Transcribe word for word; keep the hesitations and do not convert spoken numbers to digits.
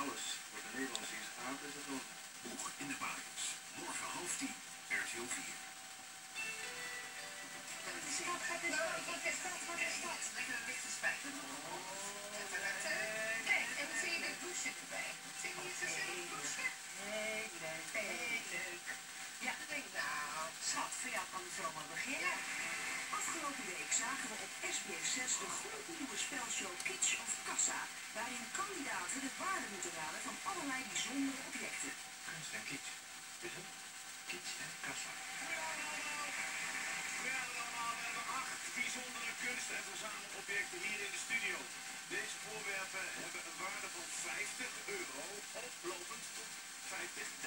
alles voor de Nederlandse is gratis. Boeg in de Baaiers. Morgen half tien. R T L vier. Stad, wat is dat? Wat is dat? Wat is dat? Lekker een lichte spijt. Kijk, en wat zie je dit bloesje erbij? Zie je hier zo'n bloesje? Nee, leuk. Heel leuk. Ja, denk nou, schat, voor jou kan het zomaar beginnen. Afgelopen week zagen we op S B S zes de gloednieuwe spelshow Kitsch of Kassa, waarin kandidaten de waarde moeten raden van allerlei bijzondere objecten. Kunst en kitsch. Is het? Kitsch en kassa. Goedenavond allemaal, we hebben acht bijzondere kunst- en verzamelobjecten hier in de studio. Deze voorwerpen hebben een waarde van vijftig euro, oplopend tot vijftig